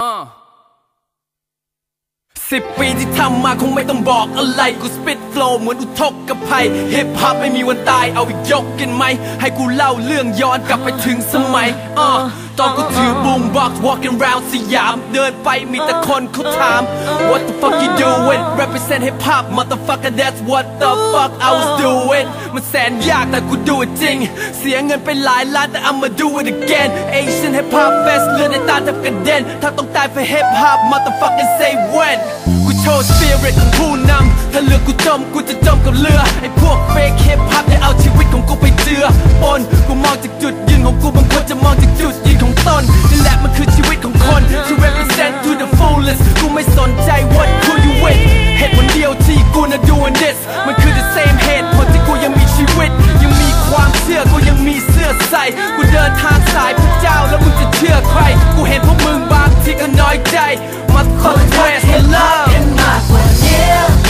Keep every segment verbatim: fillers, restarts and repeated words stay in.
สิบปีที่ทำมาคงไม่ต้องบอกอะไรกูสปิดโฟล์เหมือนอุทกภัยฮิปฮอปไม่มีวันตายเอาอีกยกกันไหมให้กูเล่าเรื่องย้อนกลับไปถึงสมัยอ่อตอนกูถือบูมบ็อกซ์ walking round สยามเดินไปมีแต่คนเขาถาม What the fuck you doing represent hip hop motherfucker that's what the fuck I was doing มันแสนยากแต่กูดูจริงเสียเงินไปหลายล้านแต่ I'ma do it again Asian hip hop fest เลือดในตาแทบกระเด็นถ้าต้องตายเพื่อ hip hop motherfucker say whenกูโชว์ spirit ของผู้นำถ้าเลือกกูจมกูจะจมกับเรือไอ้พวก fake hip hop ได้เอาชีวิตของกูไปเจือปนกูมองจากจุดยืนของกูบางคนจะมองจากจุดยืนของตนนี่แหละมันคือชีวิตของคน to represent to the fullest กูไม่สนใจ what who you with เหตุผลเดียวที่กูน่ะ doing this มันคือ the same เหตุผลที่กูยังมีชีวิตยังมีความเชื่อกูยังมีเสื้อใส่กูเดินทางสายพระเจ้าแล้วมึงจะเชื่อใครกูเห็นพวกมึงบางทีก็น้อยใจมาขอแทนให้เลิกมากกว่านี้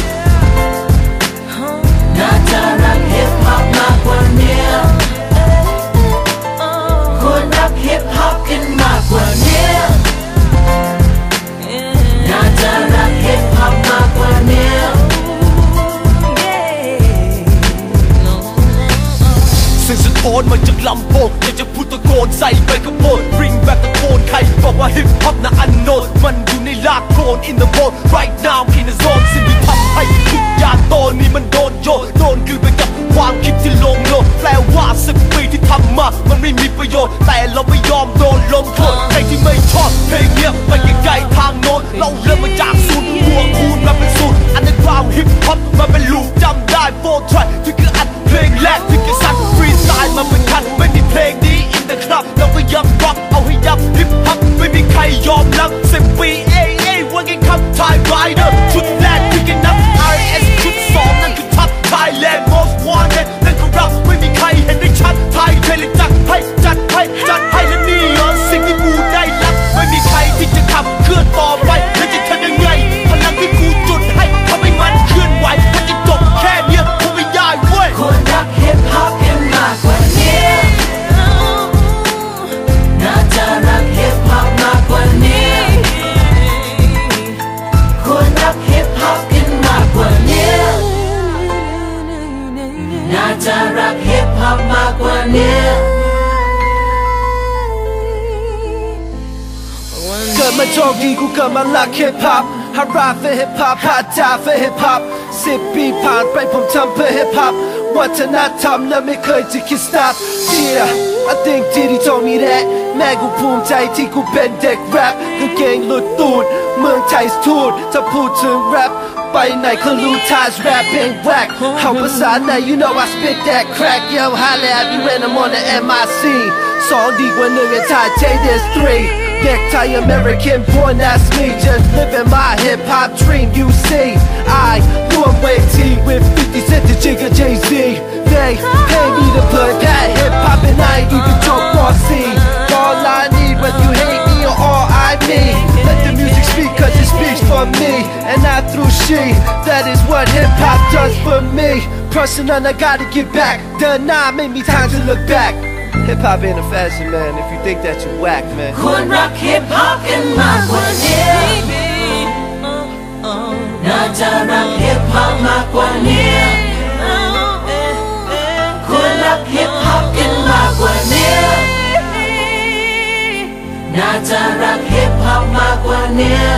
น่าจะรักฮิปฮอปมากกว่านี้ควรรักฮิปฮอปกันมากกว่านี้น่าจะรักฮิปฮอปมากกว่านี้เสียงสะท้อนมาจากลำโพงอยากจะพูดตะโกนใส่ไปกระโปรง Bring back ตะโกนใครบอกว่าฮิปฮอปน่ะอันโนดมันอยู่ในลากโคลน in the mode right now in the zone สิ่งที่ทำให้ทุกอย่างโตนี่มันโดนโยนโดนกลืนไปกับความคิดที่ลงโลกแปลว่าสิบปีที่ทำมามันไม่มีประโยชน์แต่เราไม่ยอมโดนลงโทษใครที่ไม่ชอบเพลงเนี้ยไปไกลๆทางโน้นเราเริ่มมาจากศูนย์บวกคูณมาเป็นศูนย์อันนั้นกราวฮิปฮอปมาเป็นลูกจำได้โฟร์ทรายที่คืออัดเพลงแรกที่คือสัตว์ฟรีสไตล์มาเป็นคันไม่มีเพลงนี้อินเตอร์คลับเราก็ยับรับเอาให้ยับฮิปฮอปไม่มีใครยอมรับสิบปีเอเอว่าไงครับไทยไรเดอร์ชุดแรกที่กันนับ อาร์ เอส ชุดสองนั่นคือทัพ Thailand most wanted นั่นคือเราไม่มีใครเห็นได้ชัดไทยเทเลจัดให้จัดให้จัดให้และนี่เหรอสิ่งที่กูได้รับไม่มีใครที่จะขับเคลื่อนต่อไปและจะทำยังไงพลังที่กูจุดให้ทำให้มันเคลื่อนไหวถ้าจะจบแค่เนี้ยคงไม่ได้เว้ยควรรักฮิปฮอปกันมากกว่านี้น่าจะรักฮิปฮอปมากกว่านี้ควรรักฮิปฮอปกันมากกว่านี้น่าจะรักฮิปฮอปมากกว่านี้เกิดมาโชคดีกูเกิดมารักฮิปฮอปฮาราเพื่อฮิปฮอปฮาจาเพื่อฮิปฮอปสิบปีผ่านไปผมทำเพื่อฮิปฮอปวัฒนธรรมและไม่เคยจะคิด stop yeah I think Diddy told me that แม่กูภูมิใจที่กูเป็นเด็กแรปกางเกงหลุดตูดเมืองไทยทูดถ้าพูดถึงแรปไปไหนก็รู้ท่าแรปเพลงแรกเข้าภาษาไหน you know I spit that crack yo holla at me when I'm on the เอ็ม ไอ ซี สองดีกว่าหนึ่งand I take this threeเด็กไทย American born that's me just living my hip hop dream you see I do a way T with fifty cent to Jigga Jay-Z they pay me to play that hip hop and I ain't even joke or see all I need when you hate me or all I mean let the music speak cause it speaks for me and not through she that is what hip hop does for me personal I gotta get back เดินหน้าไม่มีทางจะ look back Hip hop ain't a fashion, man. If you think that, you whack, man. ควรรักฮิปฮอปกันมากกว่านี้น่าจะรักฮิปฮอปมากกว่านี้ควรรักฮิปฮอปกันมากกว่านี้น่าจะรักฮิปฮอปมากกว่านี้